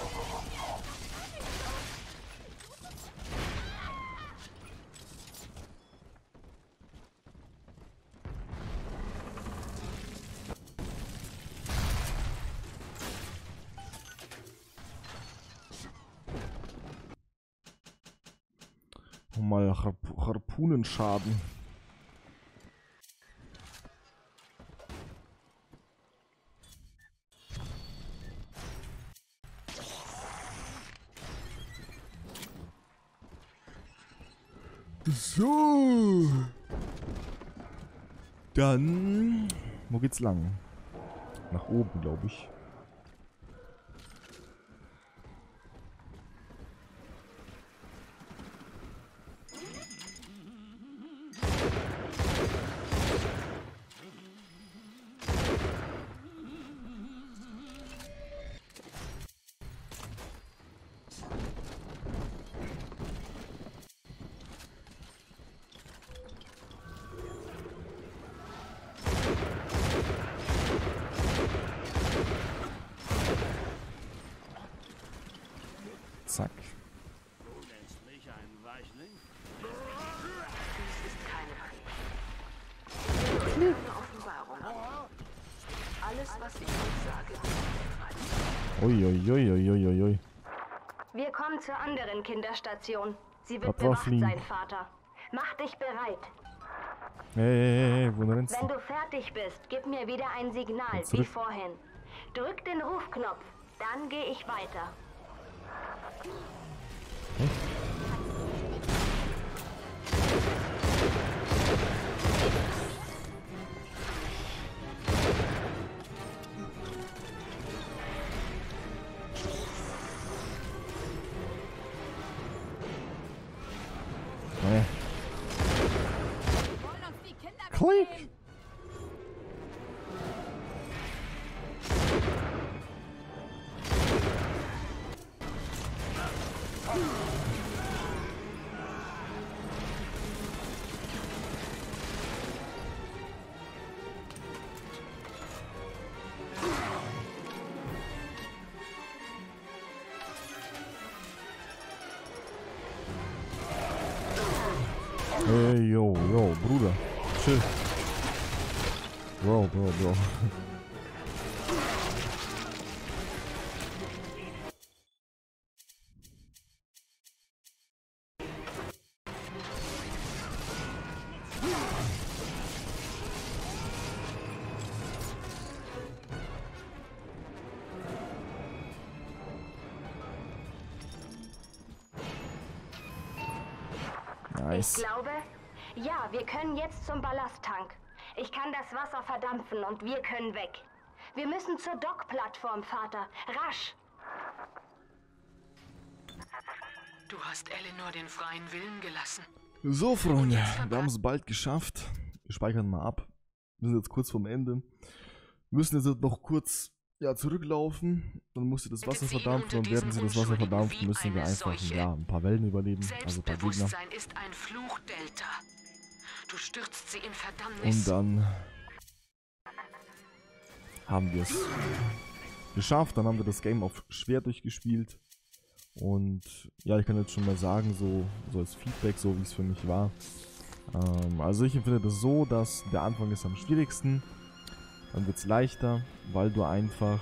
Mal Harpunenschaden. So. Dann, wo geht's lang? Nach oben, glaube ich. Zack. Du nennst mich einen Weichling? Dies ist keine Offenbarung. Alles, was ich euch sage, ist Uiuiuiuiui. Wir kommen zur anderen Kinderstation. Sie wird Was war bewacht fliegen? sein, Vater. Mach dich bereit. Hey, wo rennst Wenn du? du fertig bist, gib mir wieder ein Signal, Jetzt wie zurück. vorhin. Drück den Rufknopf, dann gehe ich weiter. Nee. Wollen uns die Kinder Klick. wegnehmen? Hey, yo, Bruder. Chill. Bro. Nice. Ich glaube, ja, wir können jetzt zum Ballasttank. Ich kann das Wasser verdampfen und wir können weg. Wir müssen zur Dockplattform, Vater. Rasch! Du hast Eleanor den freien Willen gelassen. So, Freunde, wir haben es bald geschafft. Wir speichern mal ab. Wir sind jetzt kurz vorm Ende. Wir müssen jetzt noch kurz zurücklaufen. Dann muss sie das Wasser verdampfen und während sie das Wasser verdampft, müssen wir einfach ein paar Wellen überleben. Also ein paar Gegner. Selbstbewusstsein ist ein Fluch, Delta. Du stürzt sie in Verdammnis. Und dann haben wir es geschafft. Dann haben wir das Game auf schwer durchgespielt. Und ja, ich kann jetzt schon mal sagen, so als Feedback, so wie es für mich war. Also ich empfinde das so, dass der Anfang ist am schwierigsten. Dann wird es leichter, weil du einfach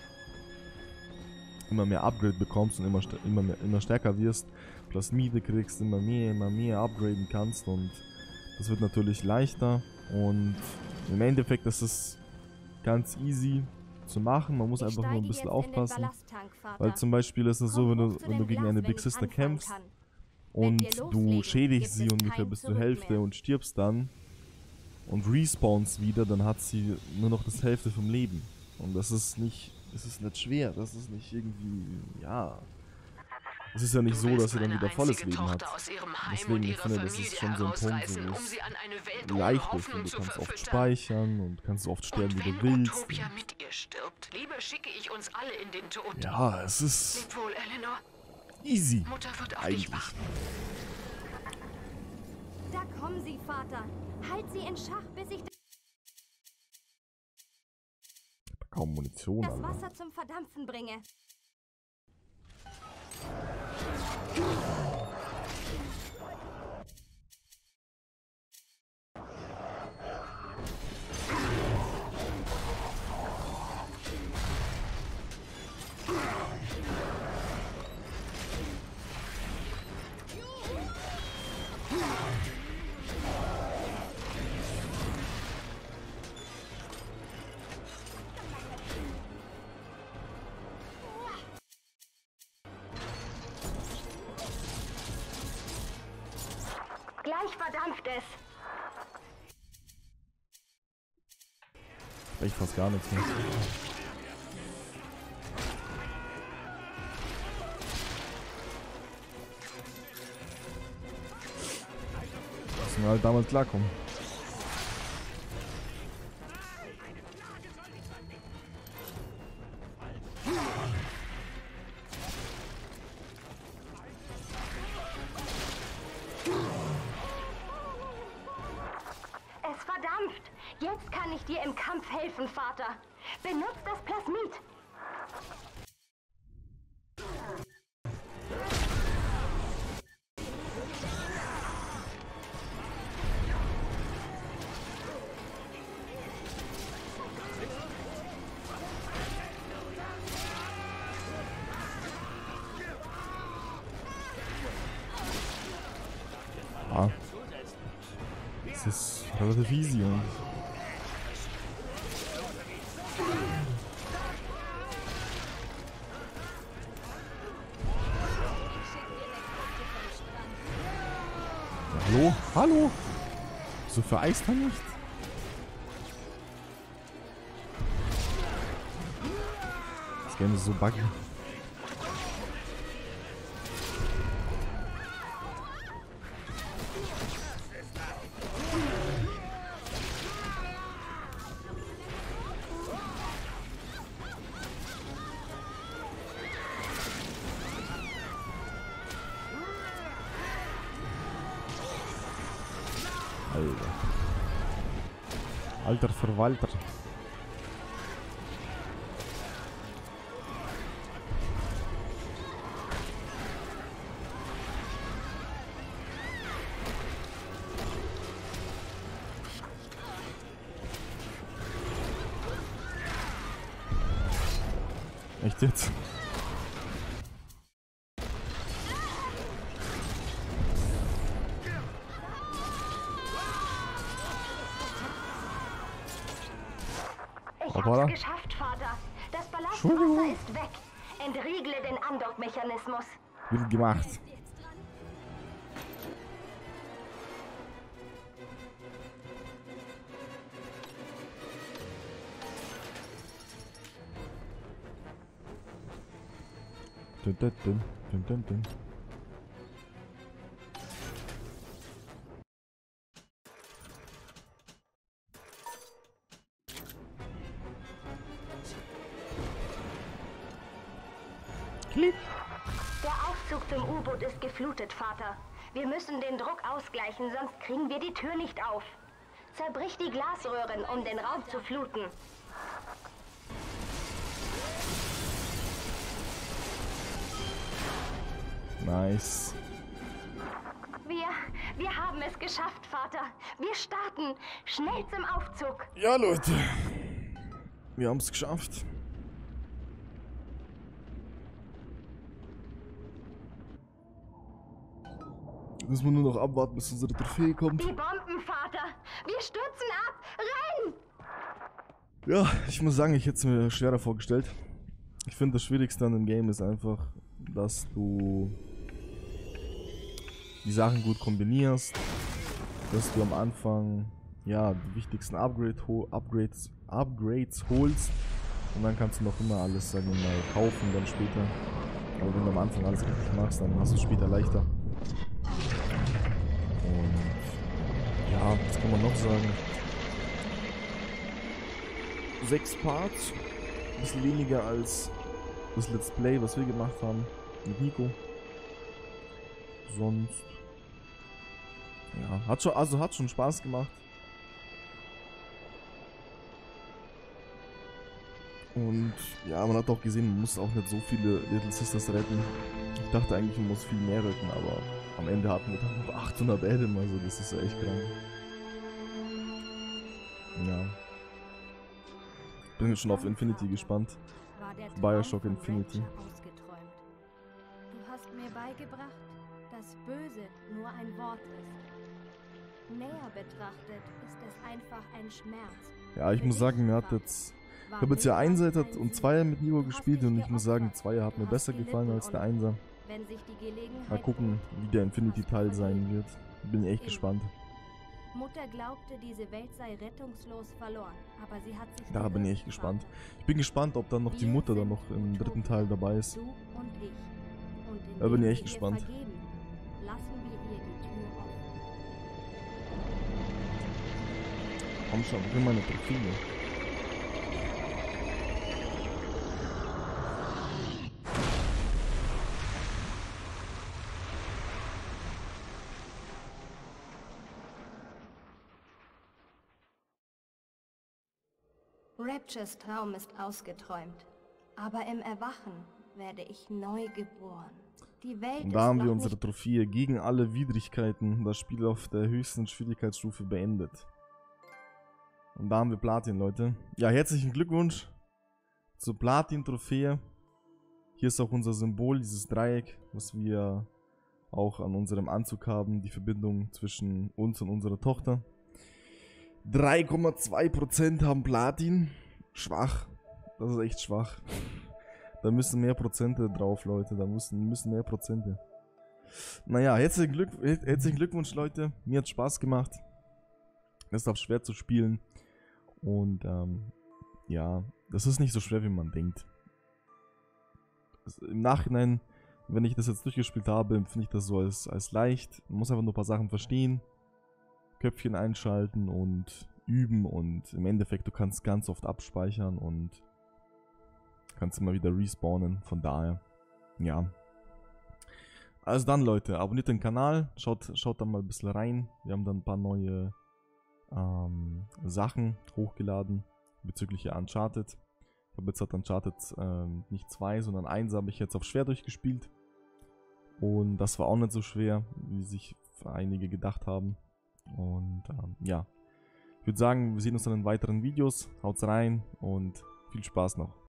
immer mehr Upgrade bekommst und immer stärker wirst. Plasmide kriegst, immer mehr upgraden kannst und das wird natürlich leichter. Und im Endeffekt ist es ganz easy zu machen. Man muss einfach nur ein bisschen aufpassen. Weil zum Beispiel ist es so, wenn du gegen eine Big Sister kämpfst und du schädigst sie ungefähr bis zur Hälfte und stirbst dann, und respawnst wieder, dann hat sie nur noch das Hälfte vom Leben. Und das ist nicht schwer, das ist nicht irgendwie, ja... Es ist ja nicht so, dass sie dann wieder volles Leben hat. Deswegen finde ich, das ist schon so ein Punkt, wo es leicht ist. Und du kannst oft speichern und kannst oft sterben, wie du willst. Utopia mit ihr stirbt, lieber schicke ich uns alle in den Tod. Ja, es ist Leb wohl, Eleanor. easy. Mutter wird auf eigentlich. dich warten. Da kommen sie, Vater. Halt sie in Schach, bis ich Kaum Munition, das Alter. Wasser zum Verdampfen bringe. Gleich verdampft es. Echt fast gar nichts mehr. Müssen wir halt damals klarkommen. Es verdampft. Jetzt kann ich dir im Kampf helfen, Vater. Benutzt das Plasmid. Ah. Das ist relativ easy. Und hallo? Hallo? So vereist er nicht? Das Game ist so buggy. Alter Verwalter. Echt jetzt? Ich hab's geschafft, Vater. Das Ballastwasser ist weg. Entriegle den Andockmechanismus. Wird gemacht. Dun, dun, dun, dun, dun, dun. Der Aufzug zum U-Boot ist geflutet, Vater. Wir müssen den Druck ausgleichen, sonst kriegen wir die Tür nicht auf. Zerbrich die Glasröhren, um den Raum zu fluten. Nice. Wir haben es geschafft, Vater. Wir starten. Schnell zum Aufzug. Ja, Leute. Wir haben es geschafft. Jetzt müssen wir nur noch abwarten, bis unsere Trophäe kommt. Die Bomben, Vater. Wir stürzen ab. Renn! Ja, ich muss sagen, ich hätte es mir schwerer vorgestellt. Ich finde, das Schwierigste an dem Game ist einfach, dass du die Sachen gut kombinierst, dass du am Anfang ja, die wichtigsten Upgrades holst. Und dann kannst du noch immer alles, sagen wir mal, kaufen dann später. Aber wenn du am Anfang alles richtig machst, dann hast du es später leichter. Und ja, was kann man noch sagen? 6 Parts. Ein bisschen weniger als das Let's Play, was wir gemacht haben mit Nico. Sonst ja, hat schon Spaß gemacht. Und ja, man hat auch gesehen, man muss auch nicht so viele Little Sisters retten. Ich dachte eigentlich, man muss viel mehr retten, aber am Ende hatten wir dann noch 800 Adam, also das ist ja echt krank. Ja. Bin jetzt schon auf Infinity gespannt. Bioshock Infinity. Du hast mir beigebracht, dass Böse nur ein Wort ist. Näher betrachtet ist es einfach ein Schmerz. Ja, ich muss sagen, mir hat jetzt... Ich habe jetzt ja 1er und 2er mit Nico gespielt und ich muss sagen, 2er hat mir besser gefallen als der 1er. Mal gucken, wie der Infinity-Teil sein wird. Bin echt gespannt. Mutter glaubte, diese Welt sei rettungslos verloren, aber sie hat sich... Da bin ich echt gespannt. Ich bin gespannt, ob dann noch die Mutter dann noch im 3. Teil dabei ist. Da bin ich echt gespannt. Komm schon, ich will meine Trophäe. Raptures Traum ist ausgeträumt, aber im Erwachen werde ich neu geboren. Die Welt Und da haben wir unsere Trophäe gegen alle Widrigkeiten, das Spiel auf der höchsten Schwierigkeitsstufe beendet. Und da haben wir Platin, Leute. Ja, herzlichen Glückwunsch zur Platin-Trophäe. Hier ist auch unser Symbol, dieses Dreieck, was wir auch an unserem Anzug haben, die Verbindung zwischen uns und unserer Tochter. 3,2% haben Platin. Schwach. Das ist echt schwach. Da müssen mehr Prozente drauf, Leute. Da müssen mehr Prozente. Naja, herzlichen Glückwunsch, Leute. Mir hat Spaß gemacht. Es ist auch schwer zu spielen. Und ja, das ist nicht so schwer, wie man denkt. Im Nachhinein, wenn ich das jetzt durchgespielt habe, empfinde ich das so als leicht. Man muss einfach nur ein paar Sachen verstehen. Köpfchen einschalten und üben und im Endeffekt, du kannst ganz oft abspeichern und kannst immer wieder respawnen, von daher, ja. Also dann, Leute, abonniert den Kanal, schaut da mal ein bisschen rein. Wir haben dann ein paar neue Sachen hochgeladen bezüglich Uncharted. Ich habe jetzt halt Uncharted nicht 2, sondern 1 habe ich jetzt auf schwer durchgespielt. Und das war auch nicht so schwer, wie sich einige gedacht haben. Und ja, ich würde sagen, wir sehen uns dann in weiteren Videos. Haut's rein und viel Spaß noch.